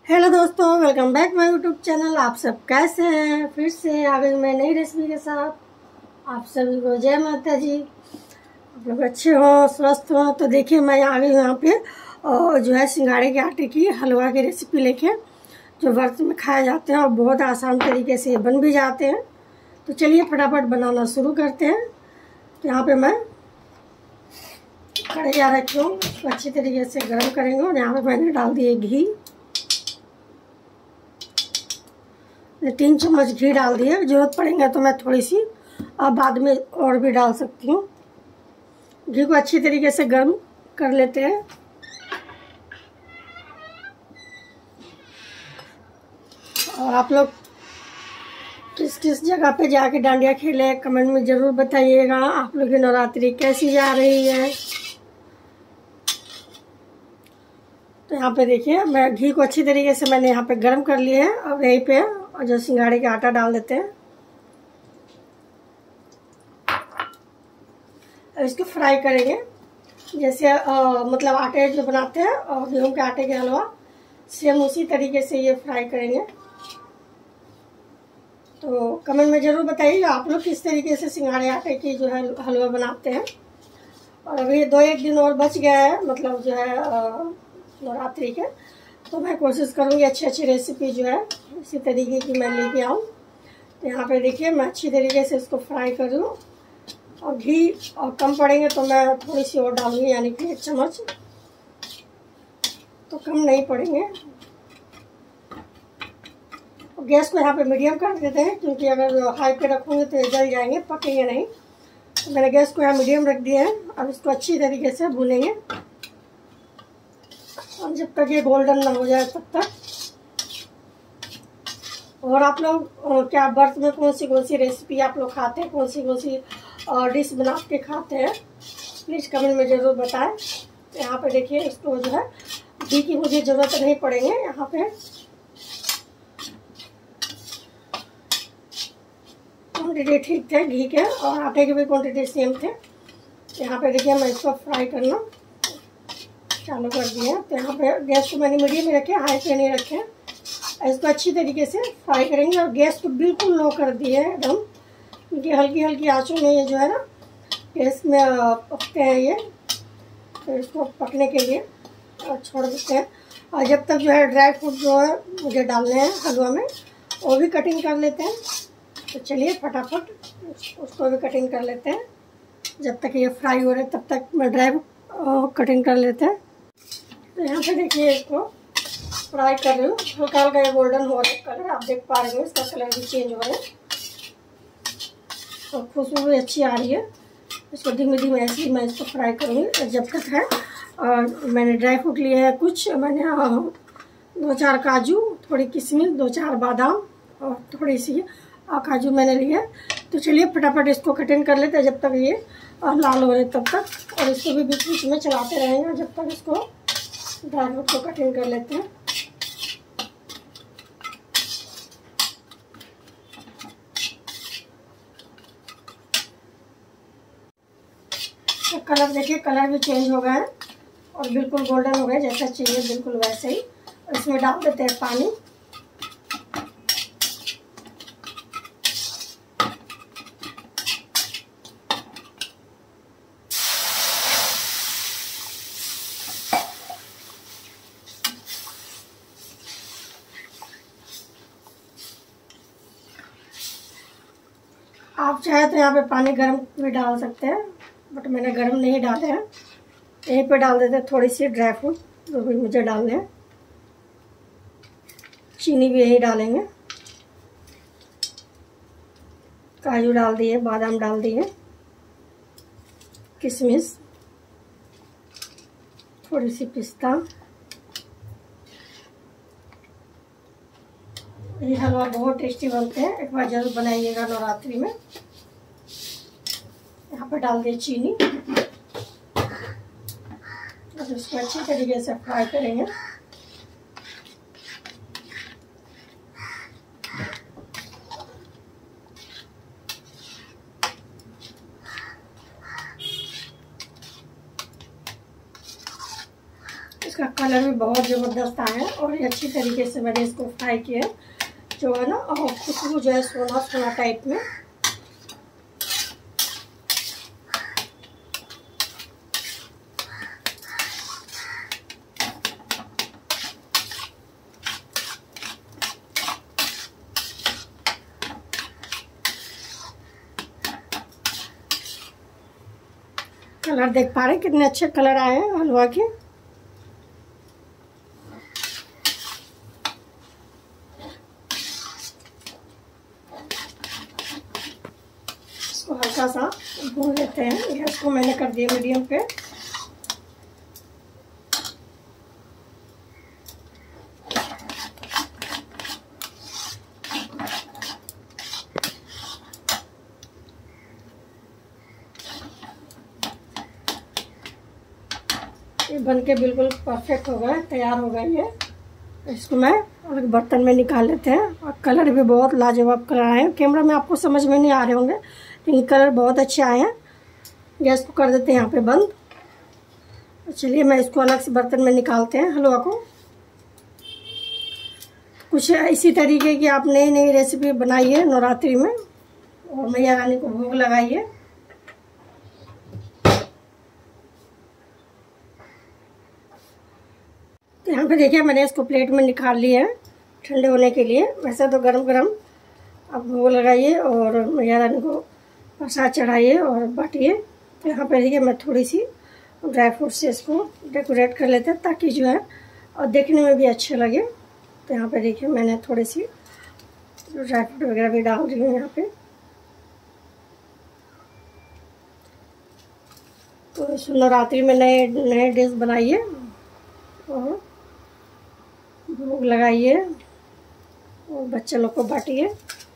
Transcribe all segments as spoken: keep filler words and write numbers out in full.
Hello दोस्तों, welcome back my YouTube channel. आप सब कैसे हैं? फिर से आ गई मैं नई रेसिपी के साथ। आप सभी को जय माता जी। आप लोग अच्छे हो, स्वस्थ हो। तो देखिए, मैं आ गई यहाँ पे और जो है सिंघाड़े के आटे की हलवा की रेसिपी लेके, जो व्रत में खाए जाते हैं और बहुत आसान तरीके से बन भी जाते हैं। तो चलिए फटाफट बनाना शुरू करते हैं। तो यहाँ पे मैं कढ़ैया रखी हूँ, उसको अच्छी तरीके से गर्म करेंगे और यहाँ पे मैंने डाल दिए घी। तीन चम्मच घी डाल दिए। जरूरत पड़ेगा तो मैं थोड़ी सी अब बाद में और भी डाल सकती हूँ। घी को अच्छी तरीके से गर्म कर लेते हैं। और आप लोग किस किस जगह पे जाके डांडिया खेले, कमेंट में जरूर बताइएगा। आप लोग की नवरात्रि कैसी जा रही है। तो यहाँ पे देखिए, मैं घी को अच्छी तरीके से मैंने यहाँ पे गर्म कर लिया है। अब यहीं पे और जो सिंघाड़े का आटा डाल देते हैं। अब इसको फ्राई करेंगे जैसे आ, मतलब आटे जो बनाते हैं और गेहूं के आटे के हलवा, सेम उसी तरीके से ये फ्राई करेंगे। तो कमेंट में जरूर बताइएगा आप लोग किस तरीके से सिंघाड़े आटे की जो है हलवा बनाते हैं। और अभी दो एक दिन और बच गया है, मतलब जो है नवरात्रि के, तो मैं कोशिश करूँगी अच्छी अच्छी रेसिपी जो है इसी तरीके की मैं लेके आऊँ। तो यहाँ पे देखिए, मैं अच्छी तरीके से इसको फ्राई कर लूँ। और घी और कम पड़ेंगे तो मैं थोड़ी सी और डालूंगी, यानी कि एक चम्मच, तो कम नहीं पड़ेंगे। और गैस को यहाँ पे मीडियम कर देते हैं, क्योंकि अगर हाई पे रखूँगी तो ये जल जाएंगे, पकेंगे नहीं। तो मैंने गैस को यहाँ मीडियम रख दिया है। अब इसको अच्छी तरीके से भूनेंगे और जब तक ये गोल्डन ना हो जाए तब तक। और आप लोग क्या व्रत में कौन सी कौन सी रेसिपी आप लोग खाते हैं, कौन सी कौन सी डिश बना के खाते हैं, प्लीज़ कमेंट में ज़रूर बताएं। यहाँ पे देखिए, इसको जो है घी की मुझे ज़रूरत नहीं पड़ेंगे। यहाँ पे क्वान्टिटी ठीक थे घी के, और आटे के भी क्वान्टिटी सेम थे। यहाँ पे देखिए, मैं इसको फ्राई करना चालू कर दिया। तो यहाँ पे गैस को मैंने मीडियम में रखे, हाई पे नहीं रखे। इसको अच्छी तरीके से फ्राई करेंगे और गैस को बिल्कुल लो कर दिए एकदम, क्योंकि हल्की हल्की आंचों में ये जो है ना गैस में पकते हैं ये। तो इसको पकने के लिए और छोड़ देते हैं। और जब तक जो है ड्राई फ्रूट जो है मुझे डालने हैं हलवा में, वो भी कटिंग कर लेते हैं। तो चलिए फटाफट उसको भी कटिंग कर लेते हैं। जब तक ये फ्राई हो रहे तब तक मैं ड्राई कटिंग कर लेते हैं। तो यहाँ पे देखिए, इसको फ्राई कर रही हूँ। हल्का हल्का गोल्डन हो रहा है कलर, आप देख पा रहे हो, इसका कलर भी चेंज हो रहा है और खुशबू भी अच्छी आ रही है। इसको धीमे धीमे ऐसे ही मैं इसको फ्राई करूँगी जब तक है। और मैंने ड्राई फ्रूट लिए हैं कुछ, मैंने दो चार काजू, थोड़ी किशमिश, दो चार बादाम और थोड़ी सी काजू मैंने लिए। तो चलिए फटाफट इसको कटिंग कर लेते हैं जब तक ये लाल हो रहे तब तक। और इसको भी बीच बीच में चलाते रहेंगे जब तक इसको ड्राई फ्रूट को कटिंग कर लेते हैं। तो कलर देखिए, कलर भी चेंज हो गया है और बिल्कुल गोल्डन हो गया, जैसा चाहिए बिल्कुल वैसे ही। और इसमें डाल देते हैं पानी। आप चाहे तो यहाँ पे पानी गर्म भी डाल सकते हैं, बट मैंने गर्म नहीं डाले हैं। यहीं पे डाल देते हैं थोड़ी सी ड्राई फ्रूट जो भी मुझे डालने हैं। चीनी भी यही डालेंगे। काजू डाल दिए, बादाम डाल दिए, किशमिश, थोड़ी सी पिस्ता। ये हलवा बहुत टेस्टी बनते हैं, एक बार जरूर बनाइएगा नवरात्रि में। यहाँ पर डाल दिए चीनी। अब इसको अच्छी तरीके से फ्राई करेंगे। इसका कलर भी बहुत ज़बरदस्त आया है और ये अच्छी तरीके से मैंने इसको फ्राई किया जो है ना, और खुशबू जो है सोना सोना टाइप में। कलर देख पा रहे हैं कितने अच्छे कलर आए हैं हलवा के। इसको हल्का सा भून लेते हैं। गैस को मैंने कर दिया मीडियम पे। ये बन के बिल्कुल परफेक्ट हो गया, तैयार हो गया ये। इसको मैं अलग बर्तन में निकाल लेते हैं। और कलर भी बहुत लाजवाब कलर आए हैं। कैमरा में आपको समझ में नहीं आ रहे होंगे लेकिन कलर बहुत अच्छे आए हैं। गैस को कर देते हैं यहाँ पे बंद। चलिए मैं इसको अलग से बर्तन में निकालते हैं हलवा को। कुछ इसी तरीके की आप नई नई रेसिपी बनाइए नवरात्रि में और मैया रानी को भोग लगाइए। तो यहाँ पे देखिए मैंने इसको प्लेट में निकाल लिया है ठंडे होने के लिए। वैसे तो गरम गरम आप भोग लगाइए और मैया रानी को प्रसाद चढ़ाइए और बांटिए। तो यहाँ पे देखिए मैं थोड़ी सी ड्राई फ्रूट से इसको डेकोरेट कर लेते हैं ताकि जो है और देखने में भी अच्छे लगे। तो यहाँ पे देखिए मैंने थोड़ी सी ड्राई फ्रूट वगैरह भी डाल रही हूँ यहाँ पे। तो इस नवरात्रि में नए नए डिश बनाइए और भोग लगाइए और बच्चे लोग को बांटिए।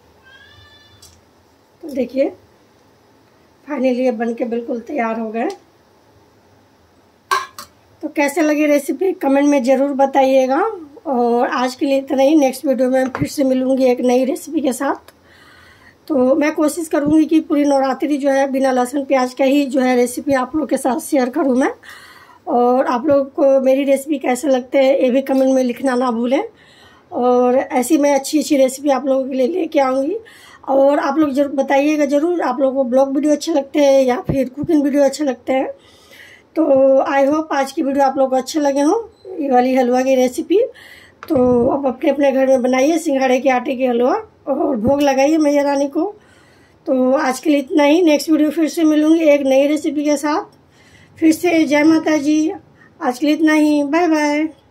तो देखिए फाइनली ये बन के बिल्कुल तैयार हो गए। तो कैसे लगी रेसिपी कमेंट में ज़रूर बताइएगा। और आज के लिए इतना ही। नेक्स्ट वीडियो में फिर से मिलूंगी एक नई रेसिपी के साथ। तो मैं कोशिश करूंगी कि पूरी नवरात्रि जो है बिना लहसुन प्याज का ही जो है रेसिपी आप लोग के साथ शेयर करूं मैं। और आप लोग को मेरी रेसिपी कैसे लगते हैं ये भी कमेंट में लिखना ना भूलें। और ऐसी मैं अच्छी अच्छी रेसिपी आप लोगों के लिए लेके आऊँगी। और आप लोग जरूर बताइएगा ज़रूर आप लोगों को ब्लॉग वीडियो अच्छे लगते हैं या फिर कुकिंग वीडियो अच्छे लगते हैं। तो आई होप आज की वीडियो आप लोग को अच्छे लगे हों ये वाली हलवा की रेसिपी। तो आप अपने अपने घर में बनाइए सिंघाड़े के आटे की हलवा और भोग लगाइए मैया रानी को। तो आज के लिए इतना ही। नेक्स्ट वीडियो फिर से मिलूँगी एक नई रेसिपी के साथ। फिर से जय माता जी। आज के लिए इतना ही। Bye bye.